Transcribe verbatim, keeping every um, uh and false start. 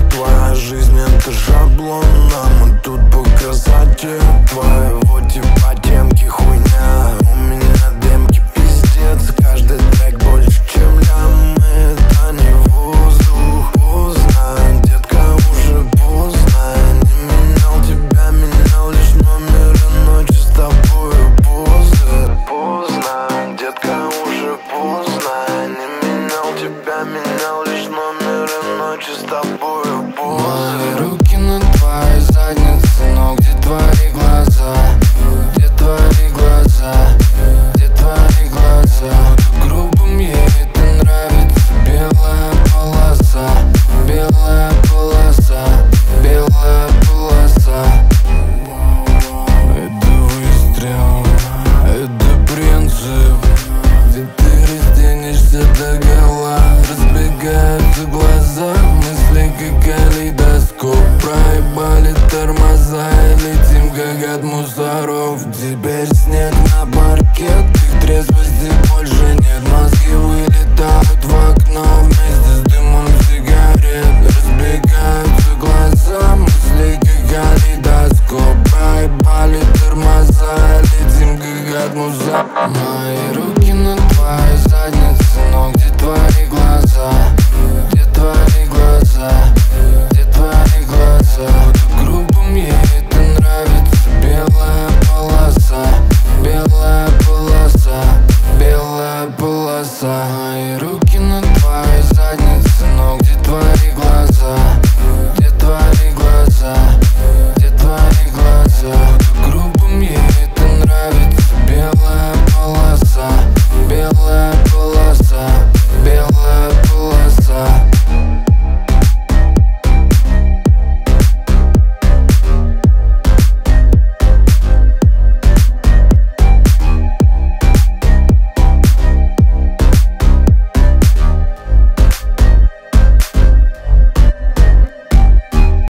Твоя жизнь это шаблон, а мы тут показатель твоего типа темки хуйня. У меня демки пиздец, каждый трек больше, чем лям. Это не воздух, поздно, детка, уже поздно. Не менял тебя, менял лишь номер и ночи с тобою позы. Поздно, детка, уже поздно. Не менял тебя, менял лишь номер и ночи с тобою позы. Мои руки на твоей заднице, но где твои глаза? Где твои глаза? Где твои глаза? Грубым ей это нравится. Белая полоса, белая полоса, белая полоса. Это выстрел, это принцип. Где ты разденешься догола, разбегаются глаза, мысли как калейдоскоп. Проебали тормоза и летим как от мусоров. Теперь снег на паркет, их трезвости больше нет. Мозги вылетают в окно вместе с дымом сигарет. Разбегаются глаза, мысли как калейдоскоп. Проебали тормоза и летим как от мусоров. Мои руки на твоей заднице, но где твои глаза? Где твои глаза? Где твои глаза? Грубым ей это нравится. Белая полоса, белая полоса, белая полоса. Мои руки